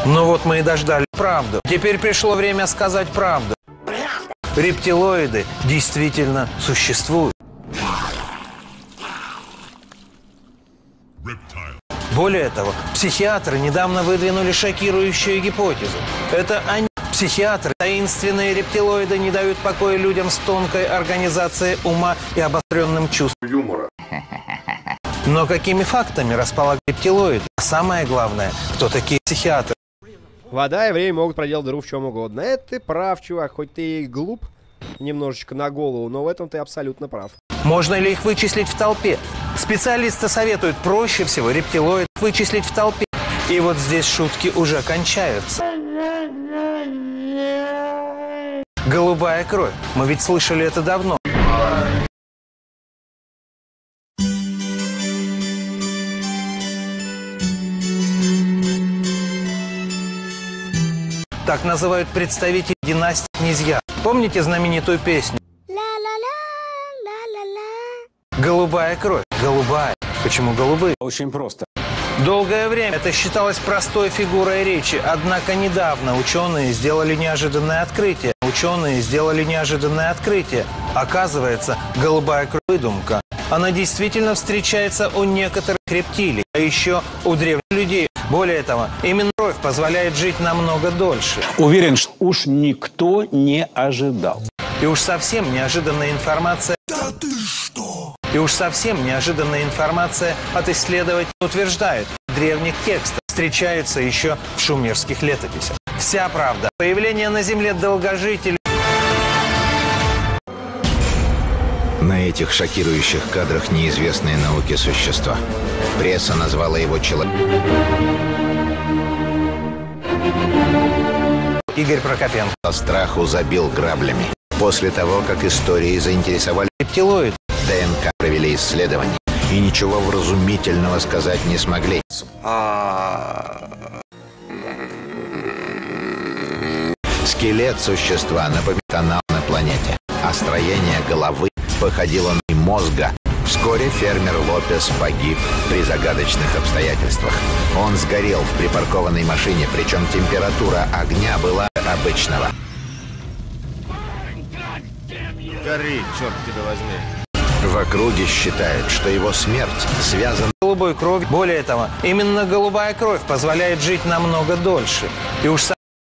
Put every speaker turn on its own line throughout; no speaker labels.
Ну вот мы и дождали правду. Теперь пришло время сказать правду. Рептилоиды действительно существуют. Более того, психиатры недавно выдвинули шокирующую гипотезу. Это они, психиатры, таинственные рептилоиды, не дают покоя людям с тонкой организацией ума и обостренным чувством юмора. Но какими фактами располагают рептилоиды? А самое главное, кто такие психиатры?
Вода и время могут проделать дыру в чем угодно. Это ты прав, чувак, хоть ты и глуп немножечко на голову, но в этом ты абсолютно прав.
Можно ли их вычислить в толпе? Специалисты советуют проще всего рептилоид вычислить в толпе. И вот здесь шутки уже кончаются. Голубая кровь. Мы ведь слышали это давно. Так называют представителей династии князья. Помните знаменитую песню? Голубая кровь. Голубая. Почему голубые?
Очень просто.
Долгое время это считалось простой фигурой речи, однако недавно ученые сделали неожиданное открытие. Оказывается, голубая кровь – выдумка. Она действительно встречается у некоторых рептилий, а еще у древних людей. Более того, именно кровь позволяет жить намного дольше.
Уверен, что уж никто не ожидал.
И уж совсем неожиданная информация...
Да ты что?
И уж совсем неожиданная информация от исследователей утверждает, в древних текстах встречается еще в шумерских летописях. Вся правда. Появление на Земле долгожителей.
На этих шокирующих кадрах неизвестные науке существа. Пресса назвала его человеком.
Игорь Прокопенко.
По страху забил граблями. После того, как историей заинтересовали
рептилоид,
ДНК провели исследования и ничего вразумительного сказать не смогли. Скелет существа напоминал канал на планете, а строение головы походило на мозга. Вскоре фермер Лопес погиб при загадочных обстоятельствах. Он сгорел в припаркованной машине, причем температура огня была обычного.
Гори, черт тебя возьми.
В округе считают, что его смерть связана
с голубой кровью. Более того, именно голубая кровь позволяет жить намного дольше. И уж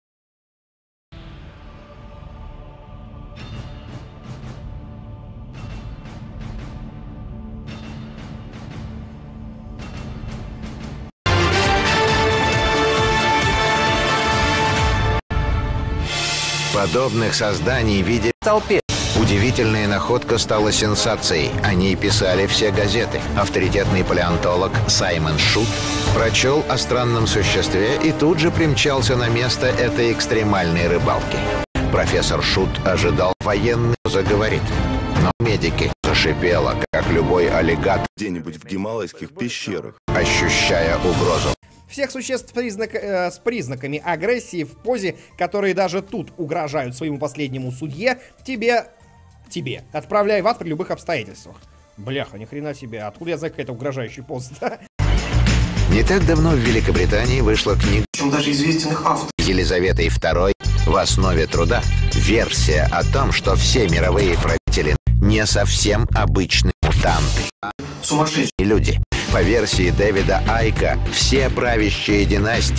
подобных созданий видели
в толпе.
Удивительная находка стала сенсацией. О ней писали все газеты. Авторитетный палеонтолог Саймон Шут прочел о странном существе и тут же примчался на место этой экстремальной рыбалки. Профессор Шут ожидал, военный заговорит. Но медики зашипело, как любой аллигатор
Где-нибудь в гималайских пещерах.
Ощущая угрозу.
Всех существ с признаками агрессии в позе, которые даже тут угрожают своему последнему судье, тебе отправляй в ад при любых обстоятельствах. Бляха, ни хрена себе, откуда я знаю какая-то угрожающая поза?
Не так давно в Великобритании вышла книга,
причем даже известен их автор.
Елизаветой II в основе труда версия о том, что все мировые правители не совсем обычные мутанты.
Сумасшедшие
Люди. По версии Дэвида Айка, все правящие династии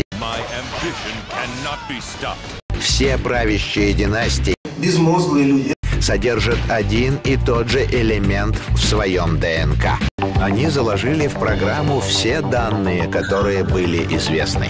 безмозглые люди.
содержат один и тот же элемент в своем ДНК. Они заложили в программу все данные, которые были известны.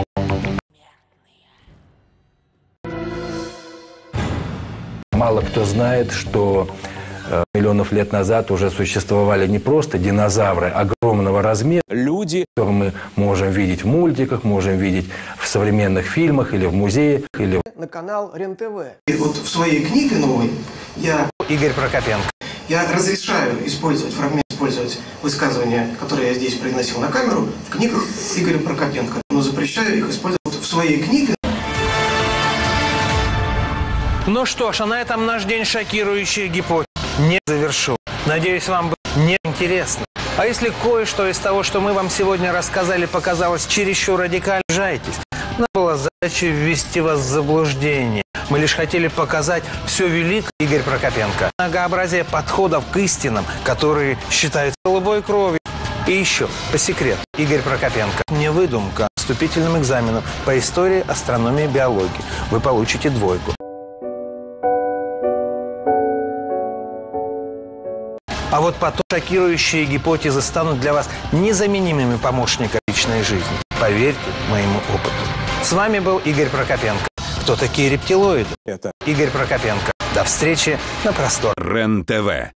Мало кто знает, что миллионов лет назад уже существовали не просто динозавры огромного размера,
люди,
которые мы можем видеть в мультиках, можем видеть в современных фильмах или в музеях, или
на канал РЕН-ТВ.
И вот в своей книге новой
Игорь Прокопенко.
я разрешаю использовать высказывания, которые я здесь произносил на камеру, в книгах Игоря Прокопенко, но запрещаю их использовать в своей книге.
Ну что ж, а на этом наш день шокирующий гипотез не завершил. Надеюсь, вам было неинтересно. А если кое-что из того, что мы вам сегодня рассказали, показалось чересчур радикально, жайтесь. Нам была задача ввести вас в заблуждение. Мы лишь хотели показать все великое, Игорь Прокопенко. Многообразие подходов к истинам, которые считаются голубой кровью. И еще, по секрету, Игорь Прокопенко. Не выдумка, а вступительным экзамену по истории, астрономии, биологии. Вы получите 2. А вот потом шокирующие гипотезы станут для вас незаменимыми помощниками личной жизни. Поверьте моему опыту. С вами был Игорь Прокопенко. Кто такие рептилоиды? Это Игорь Прокопенко. До встречи на простор.
РЕН-ТВ.